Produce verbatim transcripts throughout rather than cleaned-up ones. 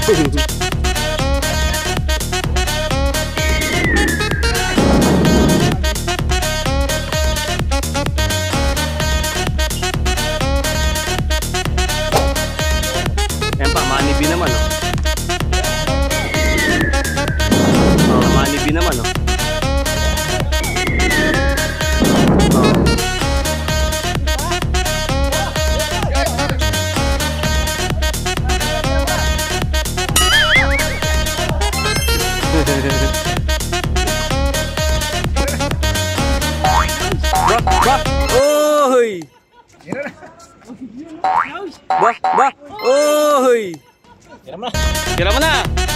Ayan pa, manibi naman oh. Oh, manibi naman oh. Bah, bah, oy. Bah, bah, oy. Kira mo na. Kira mo na.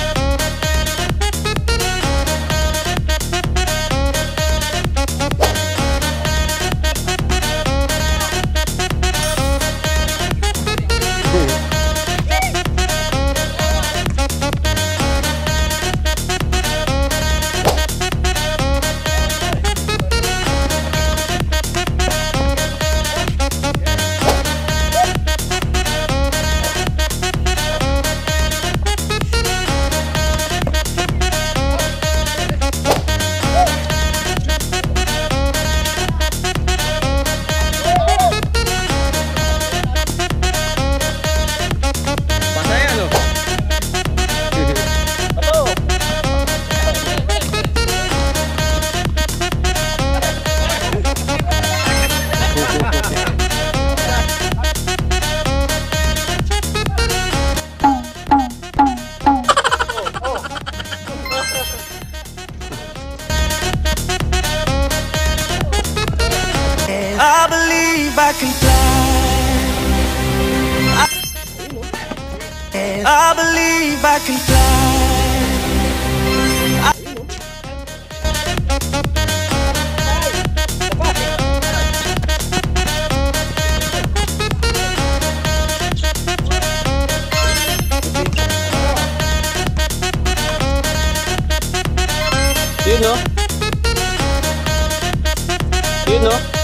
I believe I can fly. I, I believe I can fly. I, Yun no? Yun no?